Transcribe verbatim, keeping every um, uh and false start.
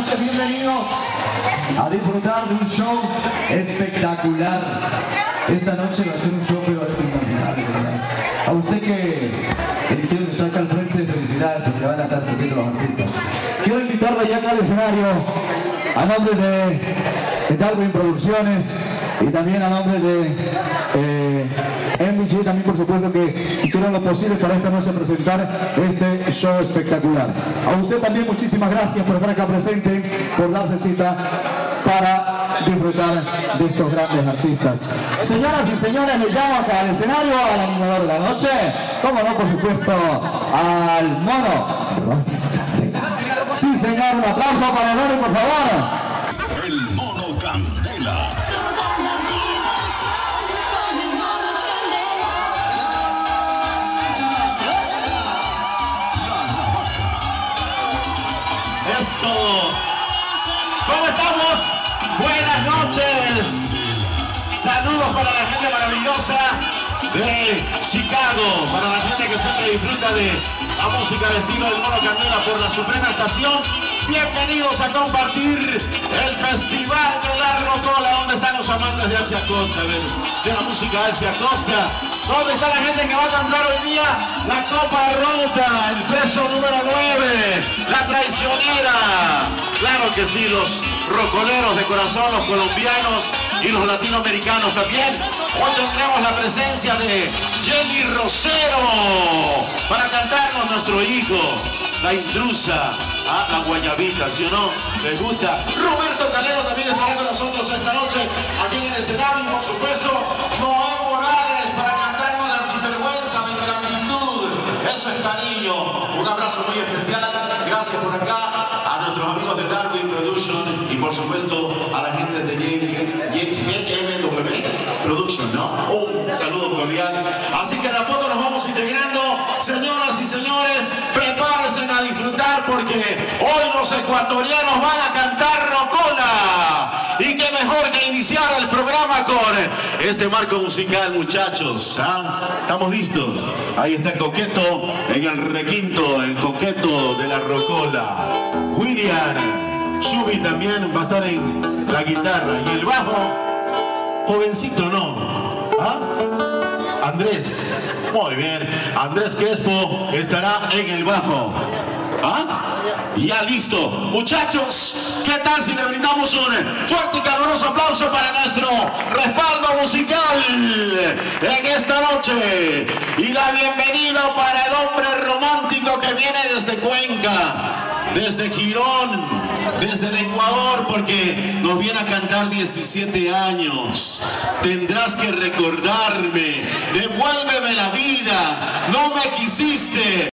noches, bienvenidos a disfrutar de un show espectacular. Esta noche va a ser un show pero inolvidable, ¿verdad? A usted que eligió que está acá al frente, felicidades porque van a estar saliendo los artistas. Quiero invitarle ya acá al escenario a nombre de, de Darwin Producciones y también a nombre de eh, M V G, también por supuesto que hicieron lo posible para esta noche presentar este show espectacular. A usted también muchísimas gracias por estar acá presente, por darse cita para disfrutar de estos grandes artistas. Señoras y señores, les llamo acá al escenario al animador de la noche, como no, por supuesto, al Mono. Sí, señor, un aplauso para el Mono, por favor. El Mono Candela. Eso. ¿Cómo estamos? Buenas noches. Saludos para la gente maravillosa de Chicago, para la gente que siempre disfruta de la música de estilo del Mono Candela por la Suprema Estación. Bienvenidos a compartir el Festival de la Rocola. ¿Dónde están los amantes de Asia Costa? De la música de Asia Costa. ¿Dónde está la gente que va a cantar hoy día la Copa Rota, el preso número nueve, la traicionera? Claro que sí, los rocoleros de corazón, los colombianos y los latinoamericanos también. Hoy tendremos la presencia de Jenny Rosero para cantarnos nuestro hijo, La Intrusa, a la guayabita, ¿sí o no? ¿Les gusta? Roberto Calero también estará con nosotros esta noche aquí en el escenario y por supuesto Noé Morales para cantarnos La Sinvergüenza de Gratitud. Eso es cariño. Un abrazo muy especial. Gracias por acá a nuestros amigos de Darwin Production y por supuesto a la gente de G M W Production, ¿no? Un saludo cordial. Así que de a poco nos vamos integrando. Señoras y señores, prepárense a disfrutar porque hoy los ecuatorianos van a cantar rocola. Y qué mejor que iniciar el programa con este marco musical, muchachos. ¿Ah? ¿Estamos listos? Ahí está el coqueto en el requinto, el coqueto de la rocola. William Shubi también va a estar en la guitarra y el bajo, jovencito, ¿no? ¿Ah? Andrés, muy bien. Andrés Crespo estará en el bajo. ¿Ah? Ya listo. Muchachos, ¿qué tal si le brindamos un fuerte y caluroso aplauso para nuestro respaldo musical en esta noche? Y la bienvenida para el hombre romántico que viene desde Cuenca, desde Girón, desde el Ecuador, porque nos viene a cantar diecisiete años. Tendrás que recordarme, devuélveme la vida, no me quisiste.